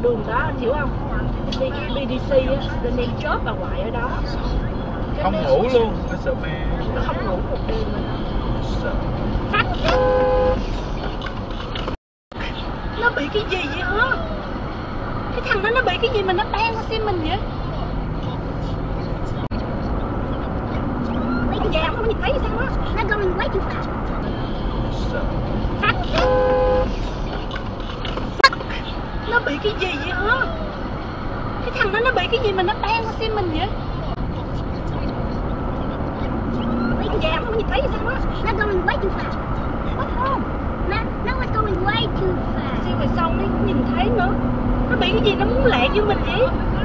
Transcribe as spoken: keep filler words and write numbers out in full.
đường đó, anh hiểu không? Đi bê đê xê á, nên em chốt bà ngoại ở đó. Không ngủ luôn, nó sợ mê. Nó không ngủ một đêm nữa. Sợ. Phát. Nó bị cái gì vậy hả? Cái thằng đó nó bị cái gì mà nó bang qua xem mình vậy? Mấy con vàng không có nhìn thấy sao á? Nó going way too fast. Sợ. Phát. Nó bị cái gì vậy hả? Cái thằng đó nó bị cái gì mà nó bang qua xem mình vậy? Mấy con vàng không có nhìn thấy sao á? Nó going way too fast. What's wrong? Nó nó was going way too fast. Sao về sau nó không nhìn thấy nữa? Nó bị cái gì nó muốn lẹ như mình vậy?